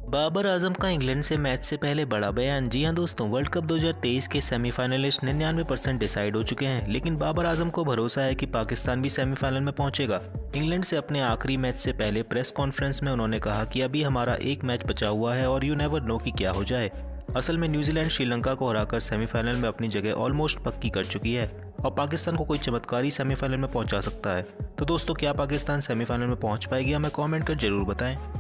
बाबर आजम का इंग्लैंड से मैच से पहले बड़ा बयान। जी हां दोस्तों, वर्ल्ड कप 2023 के सेमीफाइनलिस्ट 99% डिसाइड हो चुके हैं, लेकिन बाबर आजम को भरोसा है कि पाकिस्तान भी सेमीफाइनल में पहुंचेगा। इंग्लैंड से अपने आखिरी मैच से पहले प्रेस कॉन्फ्रेंस में उन्होंने कहा कि अभी हमारा एक मैच बचा हुआ है और यू नेवर नो कि क्या हो जाए। असल में न्यूजीलैंड श्रीलंका को हराकर सेमीफाइनल में अपनी जगह ऑलमोस्ट पक्की कर चुकी है और पाकिस्तान को कोई चमत्कारी सेमीफाइनल में पहुंचा सकता है। तो दोस्तों, क्या पाकिस्तान सेमीफाइनल में पहुंच पाएगी? हमें कमेंट कर जरूर बताएं।